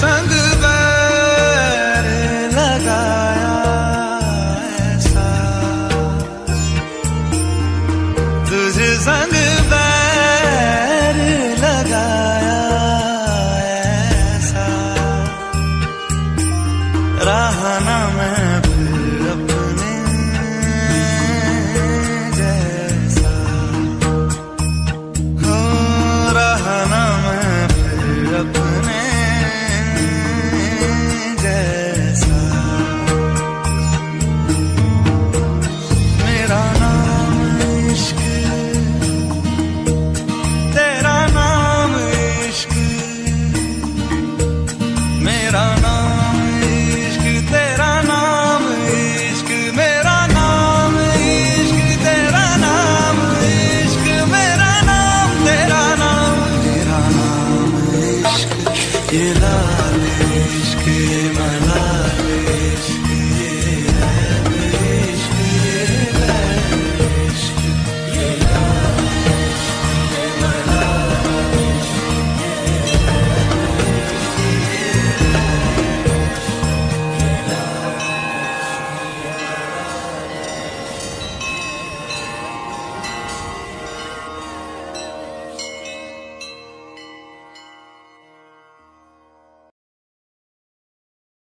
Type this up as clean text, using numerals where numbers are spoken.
संग बैर लगाया ऐसा, तुझे संग बैर लगाया ऐसा, रहा ना मैं फिर अपने जैसा, हो रहा ना मैं फिर अपने जैसा। मेरा नाम इश्क, तेरा नाम इश्क, मेरा नाम इश्क, तेरा नाम इश्क, मेरा नाम इश्क, तेरा नाम इश्क, मेरा नाम, तेरा नाम, मेरा नाम इश्क, ये लाल इश्क, ये मलाल इश्क।